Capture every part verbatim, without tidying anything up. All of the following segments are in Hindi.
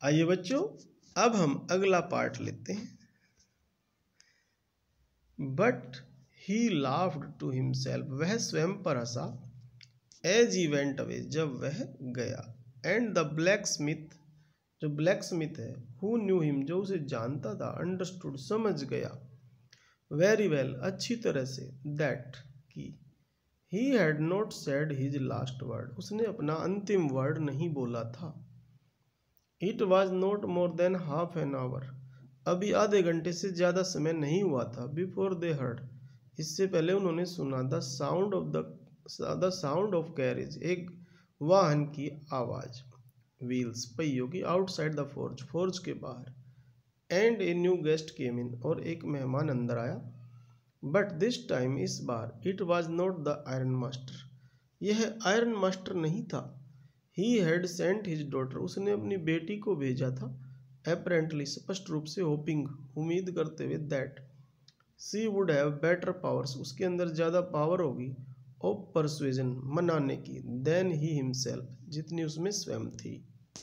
आइए बच्चों, अब हम अगला पार्ट लेते हैं। But he laughed to himself, वह स्वयं पर हंसा। एज ही वेंट अवे, जब वह गया। एंड द ब्लैक स्मिथ, जो ब्लैक स्मिथ है, हु न्यू हिम, जो उसे जानता था, अंडरस्टूड, समझ गया, वेरी वेल, अच्छी तरह से, दैट, कि he had not said his last word, उसने अपना अंतिम वर्ड नहीं बोला था। It was not more than half an hour, अभी आधे घंटे से ज़्यादा समय नहीं हुआ था। बिफोर दे हर्ड, इससे पहले उन्होंने सुना, the sound of the the sound of carriage, एक वाहन की आवाज़, व्हील्स, पहियों की, आउटसाइड द फोर्ज, फोर्ज के बाहर। And a new guest came in, और एक मेहमान अंदर आया। बट दिस टाइम, इस बार, it was not the iron master, यह आयरन मास्टर नहीं था। He had sent his daughter, उसने अपनी बेटी को भेजा था। अपेरेंटली, स्पष्ट रूप से, होपिंग, उम्मीद करते हुए, that she would have better powers, उसके अंदर ज़्यादा पावर होगी, ऑफ परसुएजन, मनाने की, देन ही हिमसेल्फ, जितनी उसमें स्वयं थी।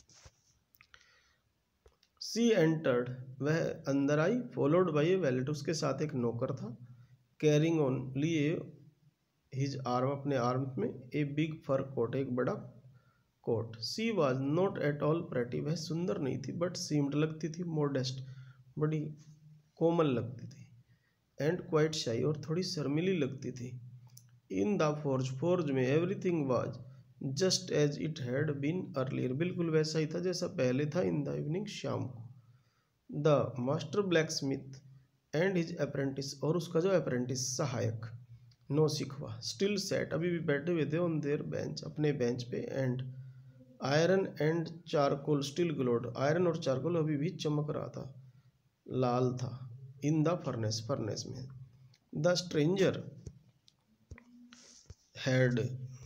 सी एंटर्ड, वह अंदर आई। फॉलोड बाई ए वैलेट, उसके साथ एक नौकर था। कैरिंग ऑन, लिए हिज आर्म, अपने आर्म में, ए बिग फर कोट, एक बड़ा coat. She was not at all pretty, वह सुंदर नहीं थी, बट सीम्ड, लगती थी, मोडेस्ट, बड़ी कोमल लगती थी, एंड क्वाइट शाई, और थोड़ी शर्मिली लगती थी। इन द फोर्ज, फोर्ज में, everything was just as it had been earlier, बिल्कुल वैसा ही था जैसा पहले था। इन द इवनिंग, शाम को, the master blacksmith and his apprentice, और उसका जो अप्रेंटिस, सहायक, नौ सिखवा, स्टिल सेट, अभी भी बैठे हुए थे, ऑन देयर बेंच, अपने बेंच पे। And iron and charcoal still glowed, iron और चारकोल अभी भी चमक रहा था, लाल था। इन द फर्नेस, फर्नेस में। The stranger had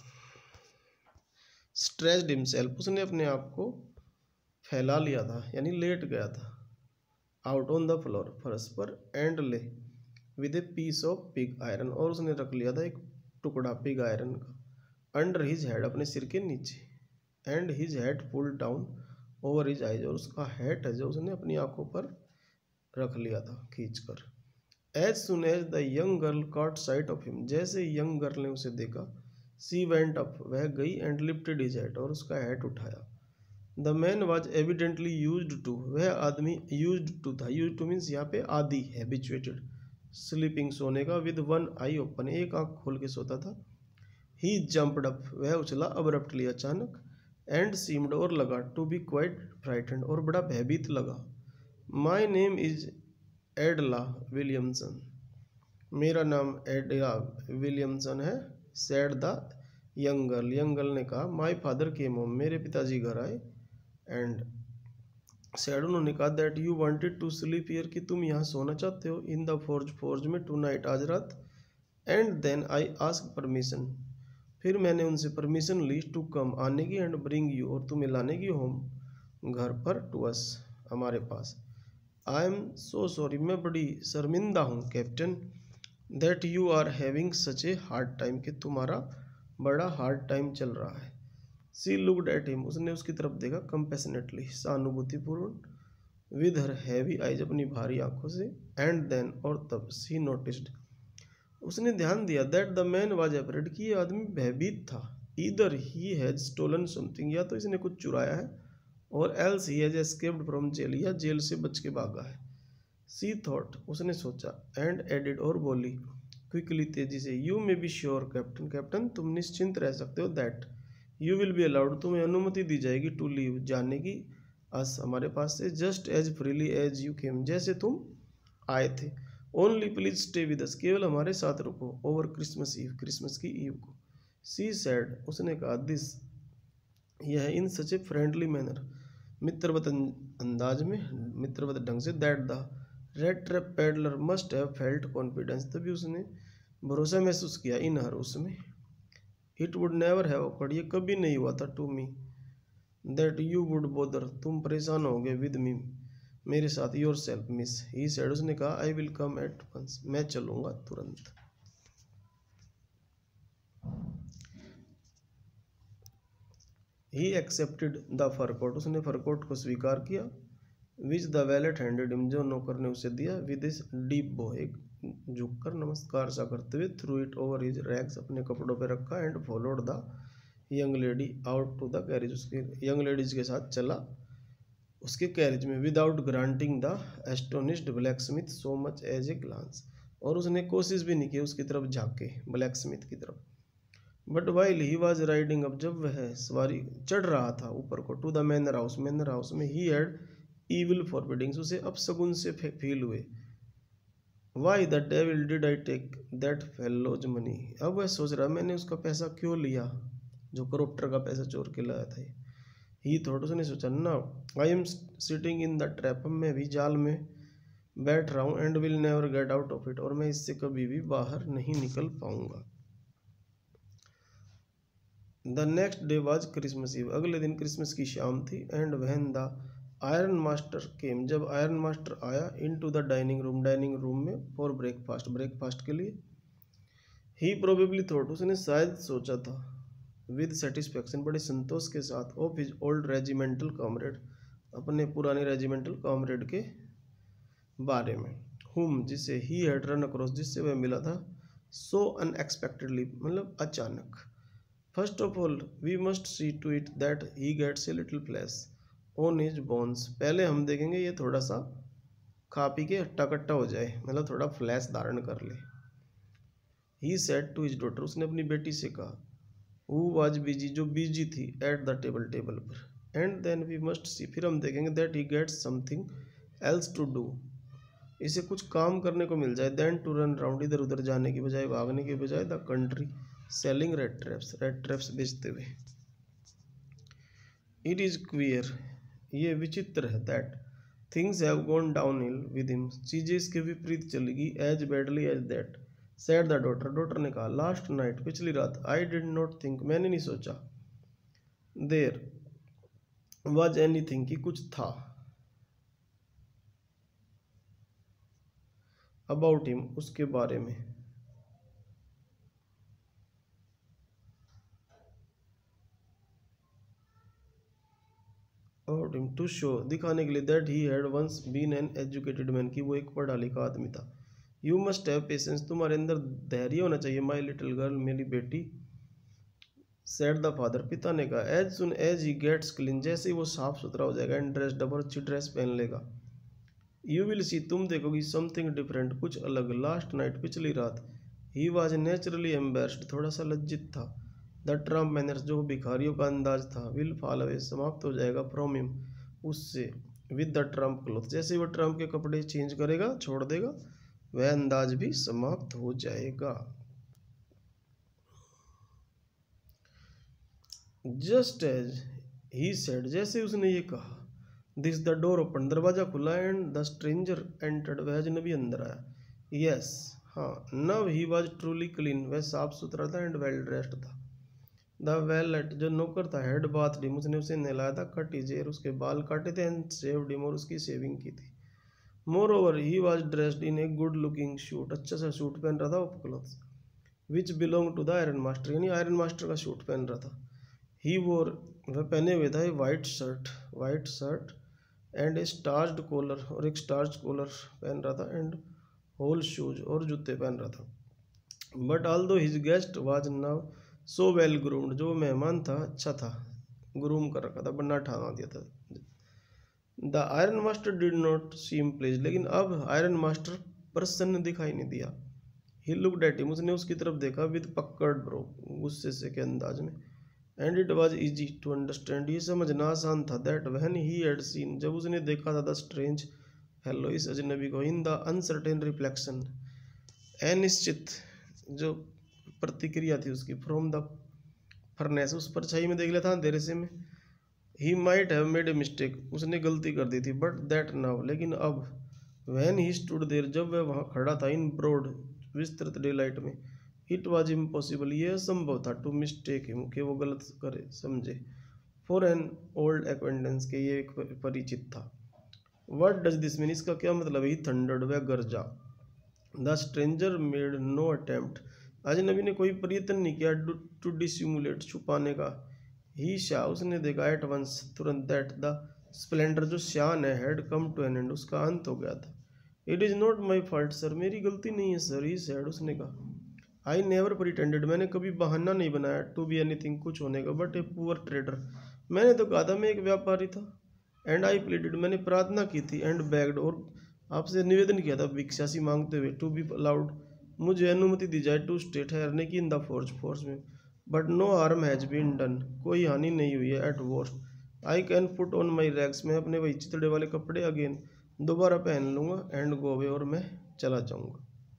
stretched himself, उसने अपने आप को फैला लिया था, यानी लेट गया था, आउट ऑन द फ्लोर, फर्श पर। And lay with a piece of pig iron, और उसने रख लिया था एक टुकड़ा पिग आयरन का, अंडर हिज हेड, अपने सिर के नीचे। And his head pulled down over his eyes, और उसका हेड है जो उसने अपनी आंखों पर रख लिया था, खींचकर। As soon as the young girl caught sight of him, जैसे यंग गर्ल ने उसे देखा, सी वेंट अप, वह गई, एंड लिफ्टेड हिज हेड, और उसका हेड उठाया। The man was evidently used to, वह आदमी यूज्ड टू था, यूज टू मीन्स यहाँ पे आदि, हैबिचुएटेड, स्लीपिंग, सोने का, विद वन आई ओपन, एक आंख खोल के सोता था। ही जंप्ड अप, वह उछला अब्रप्टली, अचानक। एंड सीम्ड, और लगा, टू बी क्वाइट फ्राइटेंड, और बड़ा भयभीत लगा। My name is Edla Williamson, मेरा नाम एडला विलियमसन है। Said the young girl, young girl ने कहा। माई फादर केम होम, मेरे पिताजी घर आए। एंड सैड, उन्होंने कहा, that you wanted to sleep here, कि तुम यहाँ सोना चाहते हो, इन द फोर्ज, फोर्ज में, टू नाइट, आज रात। And then I ask permission, फिर मैंने उनसे परमिशन ली, टू कम, आने की, एंड ब्रिंग यू, और तुम्हें लाने की, होम, घर पर, टू अस, हमारे पास। आई एम सो सॉरी, मैं बड़ी शर्मिंदा हूँ captain, that you are having such a hard time, कि तुम्हारा बड़ा हार्ड टाइम चल रहा है। सी लुक्ड एट हिम, उसने उसकी तरफ देखा, कंपैशनेटली, सहानुभूतिपूर्ण, विद हर हैवी आइज, अपनी भारी आंखों से। एंड देन, और तब, सी नोटिस्ड, उसने ध्यान दिया, that the man was afraid, कि ये आदमी भयभीत था। Either he has stolen something, या तो इसने कुछ चुराया है, और else he has escaped from jail, या जेल से बच के भागा है। सी थॉट, उसने सोचा। एंड एडिड, और बोली, क्विकली, तेजी से, you may be sure captain, captain तुम निश्चिंत रह सकते हो, that you will be allowed, तुम्हें अनुमति दी जाएगी, टू लीव, जाने की, अस, हमारे पास से, just as freely as you came, जैसे तुम आए थे। Only please stay with us, केवल हमारे साथ रुको, ओवर क्रिसमस ईव, क्रिसमस की ईव को। सी सैड, उसने कहा, दिस, यह, इन सच ए फ्रेंडली मैनर, मित्रवत अंदाज में, मित्रवत ढंग से, that the red trap peddler must have felt confidence, तभी उसने भरोसा महसूस किया, इन हर, उसमें। It would never have occurred, ये कभी नहीं हुआ था, to me, that you would bother, तुम परेशान होगे, विद मी, मेरे साथ, yourself, miss. He said, उसने कहा, I will come at once, मैं चलूँगा तुरंत। He accepted the fur coat, उसने फर कोट को स्वीकार किया। विच द वैलेट हैंडेड हिम, जो नौकर ने उसे दिया। विद दिस डीप बो, एक झुककर नमस्कार सा करते हुए। Threw it over his rags, अपने कपड़ों पे रखा। And followed the young lady out to the carriage, उसके यंग लेडीज के साथ चला उसके कैरेज में। Without granting the astonished blacksmith so much as a glance, और उसने कोशिश भी नहीं की उसकी तरफ झाके, ब्लैक स्मिथ की तरफ। But while he was riding, अब जब वह सवारी चढ़ रहा था ऊपर को, to the manor house, manor house में, ही हैड ईविल फॉरबिडिंग्स, उसे अपशगुन से फील हुए। Why the devil did I take that fellow's money, अब वह सोच रहा मैंने उसका पैसा क्यों लिया, जो करप्टर का पैसा चोर के लाया था। ही थॉट, उसने सोचा, now I am sitting in the trap, मैं भी जाल में बैठ रहा हूँ। And will never get out of it, और मैं इससे कभी भी बाहर नहीं निकल पाऊंगा। The next day was Christmas Eve, अगले दिन क्रिसमस की शाम थी। And when the iron master came, जब आयरन मास्टर आया, into the dining room, dining room में, फॉर ब्रेकफास्ट, ब्रेकफास्ट के लिए। ही प्रोबेबली थॉट, उसने शायद सोचा था, विद सेटिस्फैक्शन, बड़े संतोष के साथ, of his old regimental comrade, अपने पुराने रेजिमेंटल कॉमरेड के बारे में। हुम, जिसे ही हैड रन अक्रॉस, जिससे वह मिला था, सो अनएक्सपेक्टेडली, मतलब अचानक। First of all we must see to it that he gets a little flesh on his bones, पहले हम देखेंगे ये थोड़ा सा खा पी के हट्टा कट्टा हो जाए, मतलब थोड़ा फ्लैश धारण कर ले। He said to his daughter, उसने अपनी बेटी से कहा, हु वाज बिजी, जो बिजी थी, एट द टेबल, टेबल पर। And then we must see, फिर हम देखेंगे, that he gets something else to do, इसे कुछ काम करने को मिल जाए। देन टू रन राउंड, इधर उधर जाने की बजाय, भागने की बजाय, the country selling red traps, red traps बेचते हुए। इट इज क्वियर, ये विचित्र है, that things have gone downhill with him, चीजें इसके विपरीत चलेगी, as badly as that, said the daughter, daughter ने कहा, लास्ट नाइट, पिछली रात, आई डिड नॉट थिंक, मैंने नहीं सोचा, देर वाज एनीथिंग, कि कुछ था, अबाउट हिम, उसके बारे में, अबाउट हिम, टू शो, दिखाने के लिए, that he had once been an educated man, कि वो एक पढ़ा लिखा आदमी था। यू मस्ट हैव पेशेंस, तुम्हारे अंदर धैर्य होना चाहिए, माई लिटिल गर्ल, मेरी बेटी, सेड द फादर, पिता ने कहा। As soon as he gets clean, जैसे ही वो साफ सुथरा हो जाएगा, एंड ड्रेस्ड अप, और अच्छी ड्रेस पहन लेगा, यू विल सी, तुम देखोगी, समथिंग डिफरेंट, कुछ अलग। लास्ट नाइट, पिछली रात, ही वॉज नेचुरली एम्बेस्ड, थोड़ा सा लज्जित था। द ट्रम्प मैनर्स, जो भिखारियों का अंदाज था, विल फॉल अवे, समाप्त हो जाएगा, फ्रॉम हिम, उससे, विद द ट्रम्प क्लोथ, जैसे वो ट्रम्प के कपड़े चेंज करेगा, छोड़ देगा, वह अंदाज भी समाप्त हो जाएगा। जस्ट एज ही सेड, जैसे उसने ये कहा, दिस द डोर ओपन, दरवाजा खुला, एंड द स्ट्रेंजर एंटर्ड, वह अजनबी अंदर आया। यस, हाँ, नव ही वॉज ट्रूली क्लीन, वह साफ सुथरा था, एंड वेल ड्रेस्ड था। द वैलेट, जो नौकर था, हेड बाथ डिम, उसने उसे नहलाया था, कट हिज हेयर, उसके बाल काटे थे, एंड सेव्ड हिम, और उसकी शेविंग की थी। Moreover he was dressed in a good looking suit, अच्छा सा सूट पहन रहा था, of cloth, which belong to the iron master, यानी आयरन मास्टर का सूट पहन रहा था। ही वोर, वह पहने हुए था, white shirt, white shirt and a starched collar, और एक स्टार्च कॉलर पहन रहा था, एंड होल शूज, और जूते पहन रहा था। But although his guest was now so well groomed, जो मेहमान था अच्छा था, ग्रूम कर रखा था, बन्ना ठाना दिया था। The iron master did not seem pleased, लेकिन अब आयरन मास्टर प्रसन्न दिखाई नहीं दिया। ही लुक्ड एट हिम, उसने उसकी तरफ देखा, विद पक्कड़ ब्रो, गुस्से से के अंदाज में। And it was easy to understand, ये समझना आसान था, that when he had seen, जब उसने देखा था, द स्ट्रेंज फेलो, इस अजनबी को, इन द अनसर्टेन रिफ्लेक्शन, अनिश्चित जो प्रतिक्रिया थी उसकी, फ्रॉम द फर्नेस, उस परछाई में देख लिया था, अंधेरे से में, he might have made a mistake, उसने गलती कर दी थी, बट दैट नाउ, लेकिन अब, व्हेन ही स्टूड देयर, जब वह वहाँ खड़ा था, इन ब्रॉड, विस्तृत डे लाइट में, इट वॉज इम्पॉसिबल, यह असंभव था, टू मिस्टेक हिम, कि वो गलत करे समझे, फॉर एन ओल्ड एक्वेंटेंस, के ये एक परिचित था। व्हाट डज दिस मीन, इसका क्या मतलब है, ही थंडर्ड, वह गरजा। The stranger made no attempt, अजनबी ने कोई प्रयत्न नहीं किया, टू डिसिमुलेट, छुपाने का, ही शाह उसने देखा एट वंस तुरंत दैट द स्प्लेंडर जो शान है had come to an end उसका अंत हो गया था। It is not my fault sir, मेरी गलती नहीं है सर, ही सैड उसने कहा। आई नेवर प्रिटेंडेड, मैंने कभी बहाना नहीं बनाया टू बी एनीथिंग कुछ होने का, बट ए पुअर ट्रेडर, मैंने तो कहा था मैं एक व्यापारी था। एंड आई प्लीडेड, मैंने प्रार्थना की थी। एंड बेग्ड, और आपसे निवेदन किया था भिक्षा सी मांगते हुए। टू बी अलाउड, मुझे अनुमति दी जाए टू स्टे ठहरने की इन द फोर्स फोर्स में। But no harm has been done, कोई हानि नहीं हुई है। At worst I can put on my rags, मैं अपने वही चितड़े वाले कपड़े अगेन दोबारा पहन लूँगा। एंड गो अवे, और मैं चला जाऊँगा।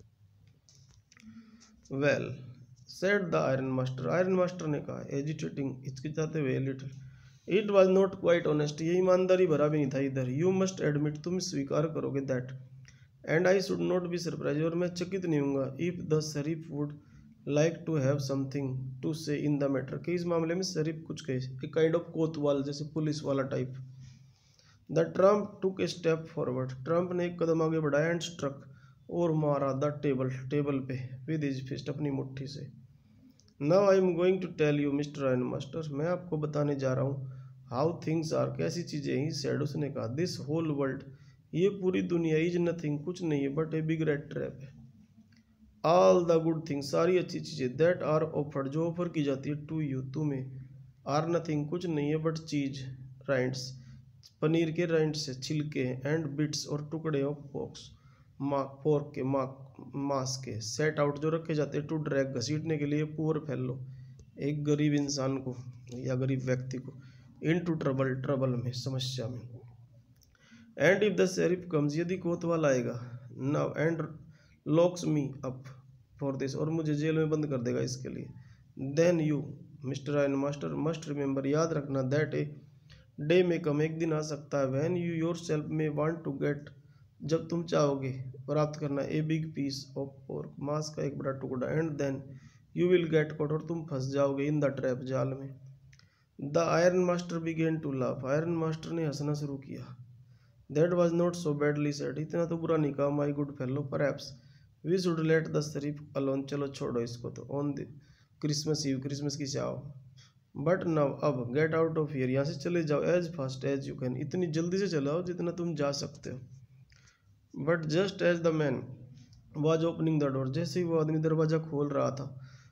Well said the iron master, iron master ने कहा एजिटेटिंग, हिचकिचाते हुए little. It was not quite honest, ये ईमानदारी भरा भी नहीं था इधर। यू मस्ट एडमिट, तुम स्वीकार करोगे that. And I should not be surprised, और मैं चकित नहीं हूँगा। If the sheriff would like to have something to say in the matter, कि इस मामले में शरीफ कुछ कहे, एक काइंड ऑफ कोतवाल जैसे पुलिस वाला type. The tramp took a step forward, tramp ने एक कदम आगे बढ़ाया। एंड स्ट्रक, और मारा द टेबल, टेबल पे विद हिज फिस्ट, अपनी मुट्ठी से। Now I am going to tell you mister iron master, मैं आपको बताने जा रहा हूँ हाउ थिंग्स आर, कैसी चीज़ें ही सैड उसने कहा। दिस होल वर्ल्ड, ये पूरी दुनिया, इज नथिंग, कुछ नहीं है, but a big rat trap है। ऑल द गुड थिंग्स, सारी अच्छी चीज़ें, दैट आर ऑफर्ड, जो ऑफर की जाती है टू यू, तुम्हें, आर नथिंग, कुछ नहीं है, बट चीज, राइंड्स, पनीर के राइंड्स से छिलके, एंड बिट्स, और टुकड़े ऑफ पोक्स, माक पोर्क के, माक मांस के, सेट आउट, जो रखे जाते हैं टू ड्रैग, घसीटने के लिए, पुअर फेलो, एक गरीब इंसान को या गरीब व्यक्ति को, इन टू ट्रबल, ट्रबल में, समस्या में। And if the sheriff comes, यदि कोतवाल आएगा, now and locks me up for this, और मुझे जेल में बंद कर देगा इसके लिए, then you mister iron master must remember, याद रखना, दैट ए डे में कम, एक दिन आ सकता है, व्हेन यू योर सेल्फ में वांट टू गेट, जब तुम चाहोगे प्राप्त करना, a big piece of pork, मांस का एक बड़ा टुकड़ा, and then you will get caught, और तुम फंस जाओगे इन द ट्रैप, जाल में। The iron master began to laugh, आयरन मास्टर ने हंसना शुरू किया। That was not so badly said, इतना तो बुरा नहीं कहा, my good fellow, perhaps we should let the sheriff alone, चलो छोड़ो इसको तो, on the Christmas ewe, Christmas की चाव। बट नाउ, अब गेट आउट ऑफ हियर, यहाँ से चले जाओ, as fast as you can, इतनी जल्दी से चलाओ जितना तुम जा सकते हो। But just as the man was opening the door, जैसे ही वो आदमी दरवाजा खोल रहा था,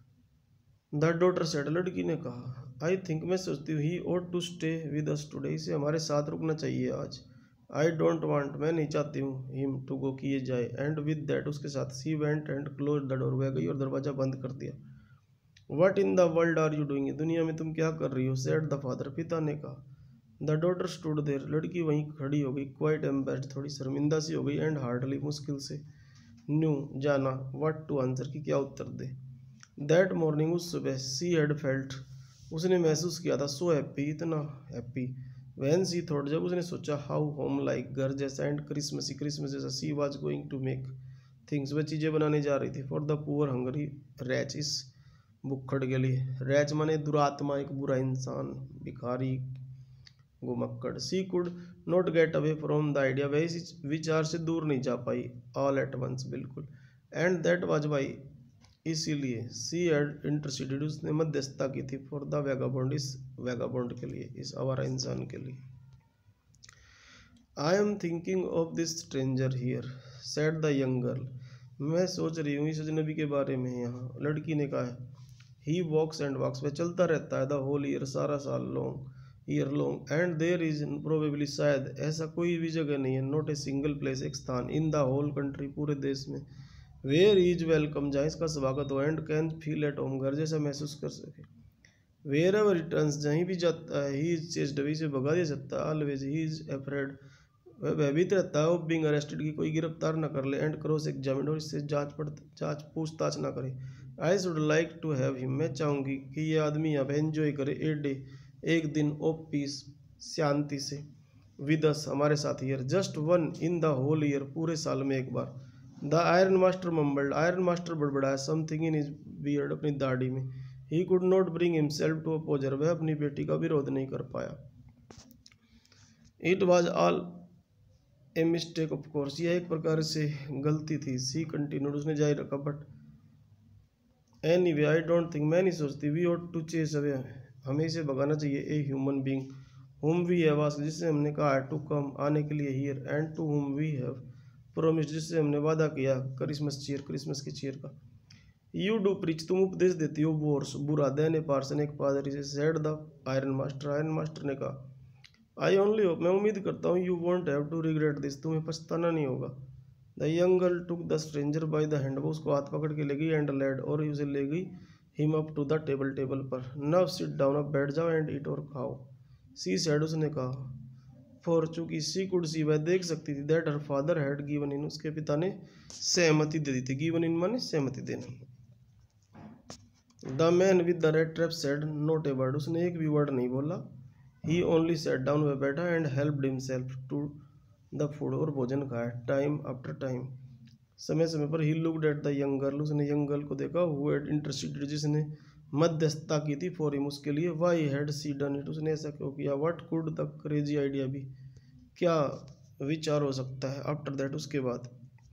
द डॉटर सेड, लड़की ने कहा, आई थिंक, मैं सोचती हूँ, he ought to stay with us today, इसे हमारे साथ रुकना चाहिए आज। आई डोंट वांट, मैं नहीं चाहती हूँ, हिम टू गो, किए जाए। एंड विद दैट, उसके साथ, she went and close the door, वह गई और दरवाजा बंद कर दिया। What in the world are you doing, दुनिया में तुम क्या कर रही हो, सेड द फादर, पिता ने कहा। द डॉटर स्टूड देयर, लड़की वहीं खड़ी हो गई, क्वाइट एम्बेस्ड, थोड़ी शर्मिंदा सी हो गई, एंड हार्डली, मुश्किल से, न्यू, जाना, व्हाट टू आंसर, की क्या उत्तर दे। दैट मॉर्निंग, उस सुबह, सी हैड फेल्ट, उसने महसूस किया था, सो हैप्पी, इतना हैप्पी, वैन सी थॉट, जब उसने सोचा, हाउ होम लाइक, घर जैसा, एंड क्रिसमसी, क्रिसमस जैसा, she was going to make things, वह चीज़ें बनाने जा रही थी, for the poor hungry wretch, इस भुक्खड़ के लिए। रैच माने दुरात्मा, एक बुरा इंसान, भिखारी, घुमक्कड़। She could not get away from the idea, वह इस विचार से दूर नहीं जा पाई, ऑल एट वंस, बिल्कुल। एंड दैट वाज वाई, इसीलिए, सी हैड इंटरसीडेड, उसने मध्यस्थता की थी, फॉर द वैगाबॉन्ड, इस वैगाबॉन्ड के लिए, इस आवारा इंसान के लिए। I am thinking of this stranger here, said the young girl, मैं सोच रही हूँ इस अजनबी के बारे में यहाँ, लड़की ने कहा। ही वॉक्स एंड वॉक्स, वह चलता रहता है, द होल ईयर, सारा साल long, year long, and there is probably, शायद, ऐसा कोई भी जगह नहीं है, नॉट ए सिंगल प्लेस, एक स्थान, इन द होल कंट्री, पूरे देश में, वेयर इज वेलकम, जहाँ इसका स्वागत हो, and can feel at home, घर जैसा महसूस कर सके। वेयर एवर रिटर्न्स, जहीं भी जाता है, ही इज चेस्ड, से भगा दिया जाता है, ऑलवेज ही इज अफ्रेड, वह भयभीत रहता है, ऑफ बीइंग अरेस्टेड, की कोई गिरफ्तार न कर ले, एंड क्रॉस एग्जामिन, और इससे जांच पड़ जांच पूछताछ ना करे। I should like to have him, मैं चाहूँगी कि ये आदमी यहाँ पे एंजॉय करे, ए डे, एक दिन ऑफ पीस, शांति से, विद अस, हमारे साथ, here, just one in the whole year, पूरे साल में एक बार। The iron master mumbled, iron master बड़बड़ाया, समथिंग इन हिज बियर्ड, अपनी दाढ़ी में। He could not bring himself to oppose her, वह अपनी बेटी का विरोध नहीं कर पाया। It was all a mistake of course, यह एक प्रकार से गलती थी। सी कंटिन्यूड, उसने जारी रखा, but anyway I don't think, मैं नहीं सोचती, we ought to chase away, हमें इसे भगाना चाहिए। A human being whom we have asked, जिससे हमने कहा है टू कम आने के लिए here, and to whom we have promised, जिससे हमने वादा किया क्रिसमस चीयर क्रिसमस की चीयर का। यू डू प्रीच तुम उपदेश देती हो वॉर्स बुरा, देन ए पार्सन एक पादरी से, said the iron master iron master ने कहा, आई ओनली होप मैं उम्मीद करता हूँ, you won't have to regret this तुम्हें पछताना नहीं होगा। The young girl took the stranger by the hand, वो उसको हाथ पकड़ के ले गई, एंड लेड और उसे ले गई him up to the table table पर। नव सिट डाउन अब बैठ जाओ, एंड ईट और खाओ। सी सैड उसने कहा, फॉर चूंकि सी कुड सी वह देख सकती थी, that her father had given in उसके पिता ने सहमति दे दी थी। गिवन इन माने सहमति देना। The man with the red trap said not a word, उसने एक भी वर्ड नहीं बोला। ही ओनली सेट डाउन वह बैठा, and helped himself to the food और भोजन खाया। टाइम आफ्टर टाइम समय समय पर he looked at the young girl, उसने यंग गर्ल को देखा, हु हैड इंटरसीडेड जिसने मध्यस्थता की थी फॉर हिम उसके लिए। Why had she done it, उसने ऐसा क्यों किया। What could the crazy idea be, क्या विचार हो सकता है। आफ्टर दैट उसके बाद।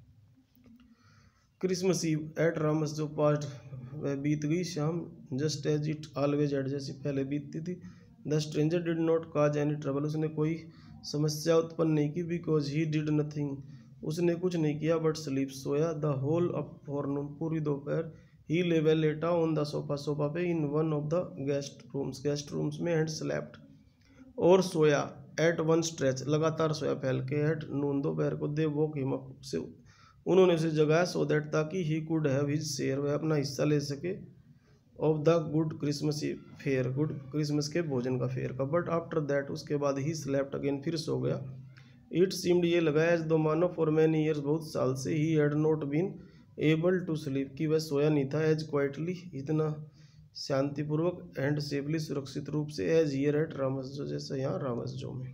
क्रिसमस ईव एट रामस जो पास्ट वह बीत गई शाम, just as it always at जैसी पहले बीतती थी। The stranger did not cause any trouble, उसने कोई समस्या उत्पन्न नहीं की। बिकॉज ही डिड नथिंग, उसने कुछ नहीं किया बट स्लीप सोया। द होल अप फॉरनून पूरी दोपहर। ही ले वेल लेटा ऑन द सोफा सोफा पे in one of the guest rooms guest rooms में, एंड स्लेप्ट और सोया। एट वन स्ट्रेच लगातार सोया फैल के। एट नून दोपहर को दे वोक हिम अप से उन्होंने उसे जगाया, सो दैट ताकि he could have his share वह अपना हिस्सा ले सके of the good Christmas fare good Christmas के भोजन का फेयर का। बट आफ्टर दैट उसके बाद ही स्लेप्ट अगेन फिर सो गया। इट सीम्ड ये लगा एज दो मानो फॉर मैनी ईयर्स बहुत साल से he had not been able to sleep कि वह सोया नहीं था। एज क्वाइटली इतना शांतिपूर्वक, एंड सेफली सुरक्षित रूप से, एज हियर एट रामसजो जैसा यहाँ रामसजो में।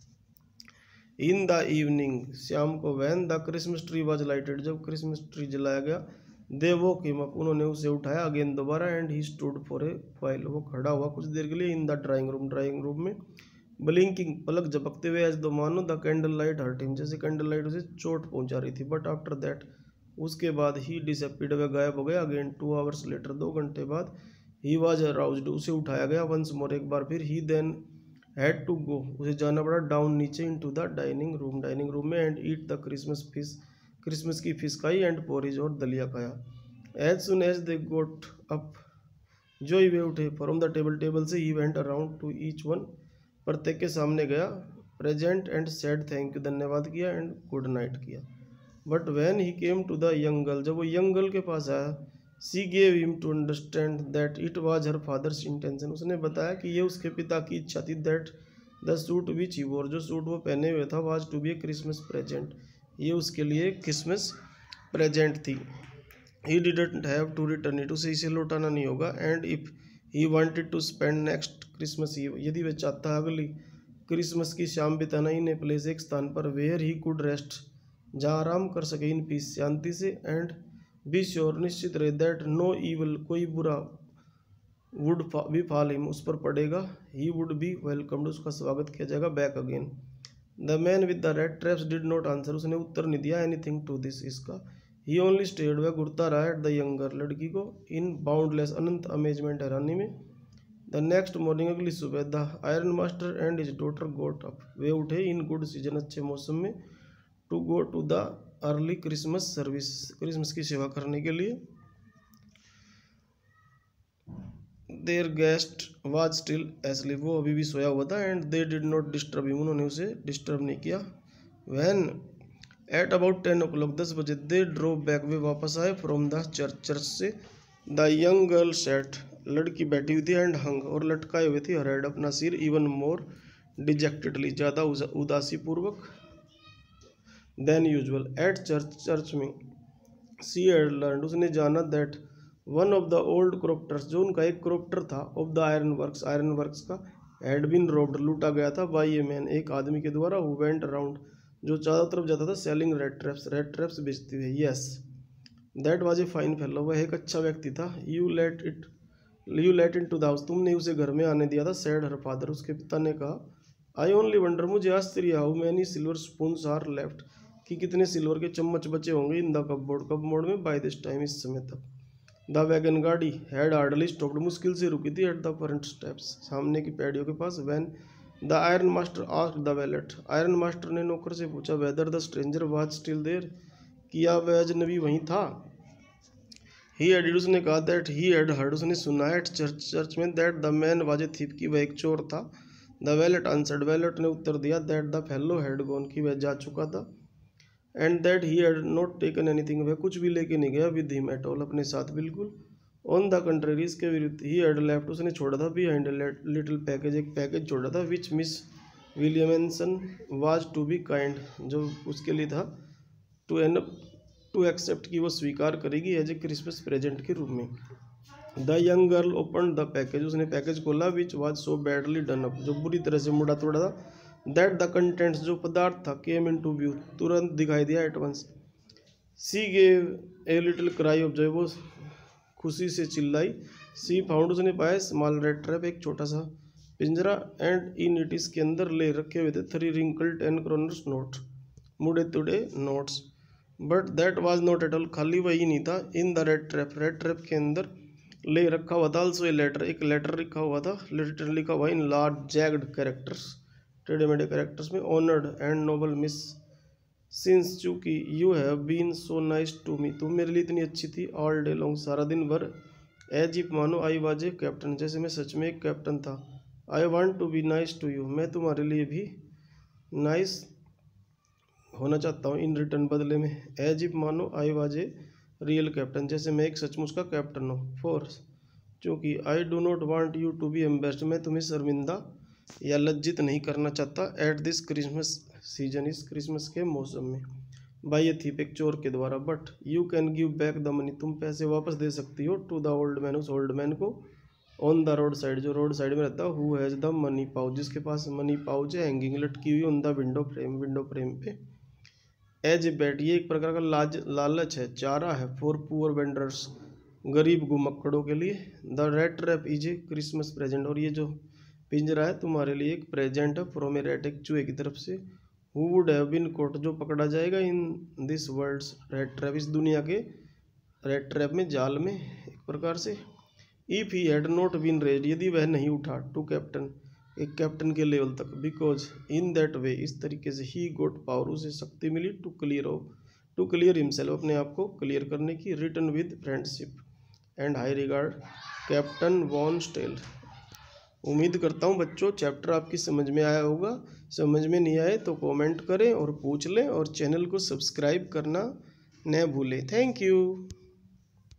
इन द इवनिंग शाम को, when the Christmas tree was lighted जब क्रिसमस ट्री जलाया गया, दे वोक हिम अप उन्होंने उसे उठाया अगेन दोबारा, and he stood for a while वो खड़ा हुआ कुछ देर के लिए। In the drawing room drawing room में, ब्लिंकिंग पलक झपकते हुए, एज दो मानो the candle light hurt him जैसे कैंडल लाइट उसे चोट पहुंचा रही थी। बट आफ्टर दैट उसके बाद ही डिसअपीयर्ड वह गायब हो गया। अगेन टू आवर्स लेटर दो घंटे बाद, ही वॉज अराउज्ड उसे उठाया गया वंस मोर एक बार फिर। He then had to go उसे जाना पड़ा डाउन नीचे into the dining room dining room में, and eat the Christmas fish Christmas की फिश खाई, एंड पोरिज और दलिया खाया। As soon as they got up जो ही वे उठे फ्रॉम द टेबल टेबल से, he went around to each one प्रत्येक के सामने गया, present and said thank you धन्यवाद किया, एंड गुड नाइट किया। But when he came to the young girl जब वो यंग गर्ल के पास आया, she gave him to understand that it was her father's intention उसने बताया कि ये उसके पिता की इच्छा थी। That the suit which he wore जो सूट वो पहने हुए था, was to be a Christmas present ये उसके लिए क्रिसमस प्रेजेंट थी। He didn't have to return it उसे इसे लौटाना नहीं होगा। And if he wanted to spend next Christmas eve यदि वह चाहता अगली क्रिसमस की शाम बिताना इन ए प्लेस एक स्थान पर, वेयर ही कुड रेस्ट जहाँ आराम कर सके, इन पीस शांति से, एंड बी श्योर निश्चित रहे, दैट नो ईवल कोई बुरा वुड बी फॉल हिम उस पर पड़ेगा। ही वुड बी वेलकम्ड उसका स्वागत किया जाएगा back again. The man with the red traps did not answer उसने उत्तर नहीं दिया एनीथिंग टू दिस इसका। ही ओनली स्टेड वह घूरता रहा एट द यंगर लड़की को इन बाउंडलेस अनंत अमेजमेंट हैरानी में। द नेक्स्ट मॉर्निंग अगली सुबह, the iron master and his daughter got up वे उठे इन गुड सीजन अच्छे मौसम में, to go to the early Christmas service Christmas की सेवा करने के लिए। Their guest was still asleep वो अभी भी सोया हुआ था, and they did not disturb him उन्होंने उसे डिस्टर्ब नहीं किया। When at about ten o'clock दस बजे, दे ड्रोव बैक वे वापस आए फ्रॉम द चर्च चर्च से। द यंग गर्ल सेट लड़की बैठी हुई थी, एंड हंग और लटकाए हुए थी, हर हेड अपना सिर, इवन मोर डिजेक्टेडली ज़्यादा उदासी पूर्वक than usual. At church church में, सी हैड लर्नड उसने जाना, that one of the old crofters जो उनका एक क्रोप्टर था, of the iron works iron works का, हैड बीन रोब्ड लूटा गया था, बाई ए मैन एक आदमी के द्वारा, हु वेंट अराउंड जो चारों तरफ जाता था, selling red traps red traps बेचते हुए। Yes that was a fine fellow वह एक अच्छा व्यक्ति था। You let it you let into the house तुमने उसे घर में आने दिया था, सेड हर फादर उसके पिता ने कहा। आई ओनली वंडर मुझे आश्चर्य how many silver spoons are left कि कितने सिल्वर के चम्मच बचे होंगे इन द कपबोर्ड कपबोर्ड में, बाय दिस टाइम इस समय तक। द वैगन गाड़ी हैड हार्डली स्टॉप्ड, मुश्किल से रुकी थी एट द फ्रंट स्टेप्स, सामने की पैड़ियों के पास। When the iron master asked the valet, आयरन मास्टर ने नौकर से पूछा whether the stranger was still there, किया वह अजनबी वहीं था। ही एडिड, उसने कहा दैट ही हैड हर्ड, उसने सुना एट चर्च चर्च में that the man was a thief, की वह एक चोर था। द वैलेट आंसर्ड, वैलेट ने उत्तर दिया that the fellow had gone, की वह जा चुका था। And that he had not taken anything, वह कुछ भी लेके नहीं गया विद हिम एट ऑल, अपने साथ बिल्कुल। ऑन द कंट्री, इसके विरुद्ध, ही हैड लेफ्ट, उसने छोड़ा था बिहाइंड लिटिल पैकेज, एक पैकेज छोड़ा था which Miss Williamson was to be kind, जो उसके लिए था टू एन टू एक्सेप्ट, की वो स्वीकार करेगी एज ए क्रिसमस प्रेजेंट के रूप में। The young girl open the package, उसने पैकेज खोला which was so badly done up, जो बुरी तरह से मुड़ा तोड़ा था। दैट द कंटेंट्स, जो पदार्थ था, केम इन टू व्यू, तुरंत दिखाई दिया at once. She gave a little cry of joy, वो खुशी से चिल्लाई। सी फाउंड, उसने पाया स्मॉल रेड ट्रैप, एक छोटा सा पिंजरा। एंड इन इट, इसके अंदर ले रखे हुए थे three wrinkled ten kronors note, मुड़े तुड़े notes. But that was not at all, खाली वही नहीं था। In the red trap, red trap के अंदर ले रखा हुआ था ऑल्सो ए लेटर, एक लेटर लिखा हुआ था, लेटर लिखा हुआ इन लार्ज जैग्ड कैरेक्टर्स, टेढ़े मेढ़े कैरेक्टर्स में। Honoured and noble miss, since चूंकि you have been so nice to me, तुम मेरे लिए इतनी अच्छी थी, ऑल डे लॉन्ग, सारा दिन भर। एज इफ, मानो, आई वाज ए कैप्टन, जैसे मैं सच में एक कैप्टन था। I want to be nice to you, मैं तुम्हारे लिए भी नाइस होना चाहता हूँ इन रिटर्न, बदले में। एज इफ, मानो, I was a real captain, जैसे मैं एक सचमुच का कैप्टन हूँ। फोर, क्योंकि I do not want you to be embarrassed, मैं तुम्हें शर्मिंदा या लज्जित नहीं करना चाहता। एट दिस क्रिसमस सीजन, इस क्रिसमस के मौसम में। बाई ए थीप, एक चोर के द्वारा। But you can give back the money, तुम पैसे वापस दे सकती हो। टू द ओल्ड मैन, उस ओल्ड मैन को। ऑन द रोड साइड, जो रोड साइड में रहता है। Who has the money pouch, जिसके पास मनी पाउच है, हैंगिंग, लटकी हुई on the window frame, window frame पे। एज ए बैट, ये एक प्रकार का लाज लालच है, चारा है। फॉर पुअर वेंडर्स, गरीब घुमक्कड़ों के लिए। The red trap is a Christmas present, और ये जो पिंजरा है तुम्हारे लिए एक प्रेजेंट है फ्रॉम ए रैट, एक चूहे की तरफ से। Who would have been caught, जो पकड़ा जाएगा in this world's rat trap, इस दुनिया के रेड ट्रैप में, जाल में एक प्रकार से। If he had not been red, यदि वह नहीं उठा टू कैप्टन, एक कैप्टन के लेवल तक। बिकॉज इन दैट वे, इस तरीके से, ही गोट पावर, उसे शक्ति मिली to clear of to clear himself, अपने आप को क्लियर करने की। Return with friendship and high regard, captain von Stell. उम्मीद करता हूँ बच्चों चैप्टर आपकी समझ में आया होगा। समझ में नहीं आए तो कमेंट करें और पूछ लें, और चैनल को सब्सक्राइब करना न भूलें। Thank you.